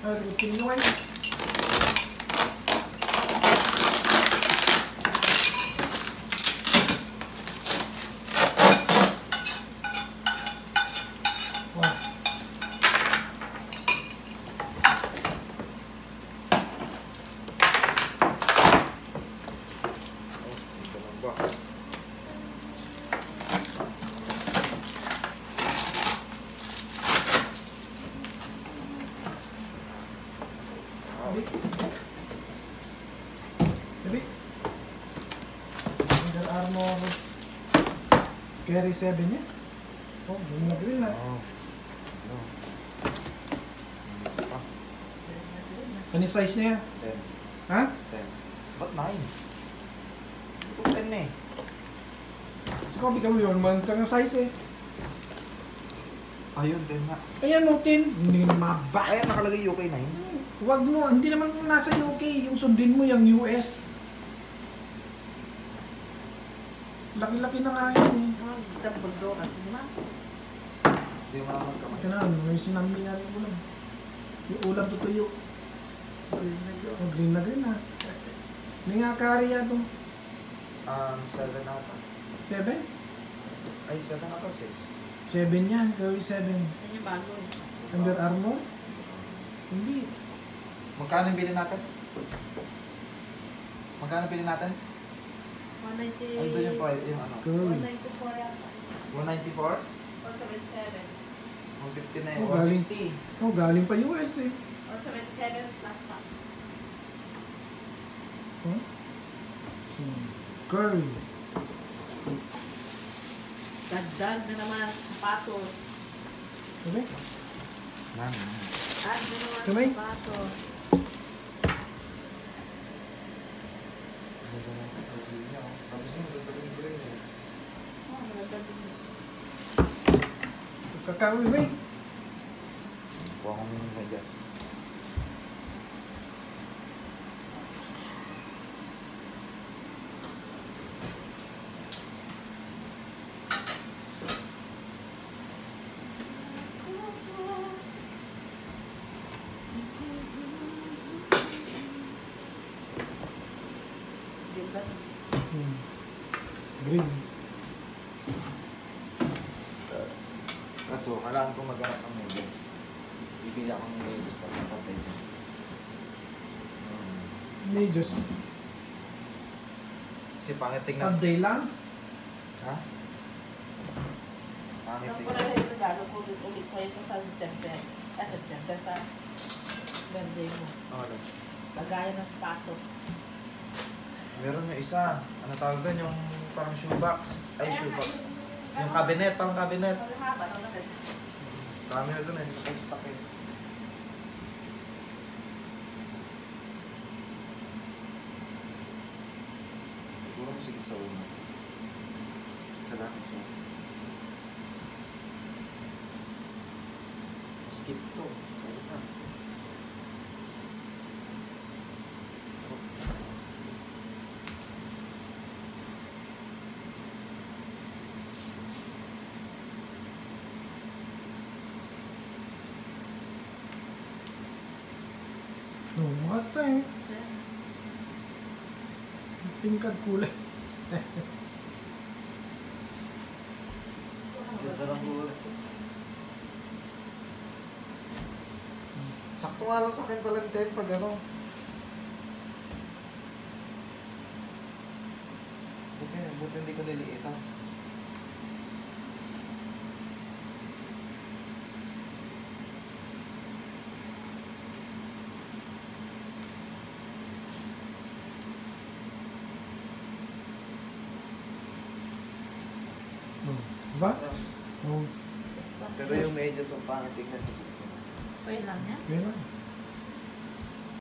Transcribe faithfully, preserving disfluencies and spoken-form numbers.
Ah, rutin nyo ay. Sabi, Under Armour Carry seven niya. Oh, yung mag-green na. Oh. No. Ah, Ano size niya? ten. Ha? ten. Ba't nine? Ito ten eh. Kasi ko, bigyan mo yun. Mantang ang size eh. Ayun, ten nga. Ayan no, ten. Hindi na mabak. Ayan, nakalagay U K nine. Huwag mo. Hindi naman nasa U K. Yung sundin mo yung U S. Laki-laki na nga yun eh. Kita berdua kan cuma. Hindi mo naman kamay. Ito na, may sinambi nga yung ulam. Yung ulam tutuyo. Oh, green na green ha. May nga curry yan to. Um, seven ata. seven? Ay, seven ata, six. seven yan, curry seven. Ini bago. Under Armour? Hindi. Magkano bili natin? Magkano bili natin? one ninety. Ay, doon yung price, yung ano. Curry. one ninety-four yata. one ninety-four? one seventy-seven. one fifty na yun. Oh, one galing. sixty. Oh, galing pa U S eh. one seventy-seven plus tax. Huh? Hmm. Curry. Dagdag na naman sapatos. Okay? Nani. Dagdag na naman Kamay? sapatos. Sabi siya, magdadagin ko rin eh. Oh, maganda din. Kakao ba eh? Kuha ko yung medyas. Ganda. Hmm. Green. Kaso, kailangan ko maghanap ng medyas. Bibili ako ng medyas na kapatay dyan. Hmm. Hindi, just Kasi pangit tingnan. a day lang. Ha? Pangit Ang tingnan. pala yung regalo ko ulit sa'yo sa San December. Ah, sa December sa birthday mo. Ano? Lagayan ng sapatos. Meron yung isa. Ano tawag doon? Yung parang shoebox. Ay, shoebox. Yung cabinet, parang cabinet. Ang haba, ang ganda. Kami na doon eh. Nakastock eh. Siguro masigip sa una. Kailangan siya. Skip to. Sorry na. No, basta eh. Tingkad kulay. Ganda lang po. Sakto nga lang sa akin pala yung ten pag ano. Buti, buti hindi ko niliitan. Oh, diba? Oh, Pero yung medyas ang pangit tignan kasi. Okay lang yan. okay lang.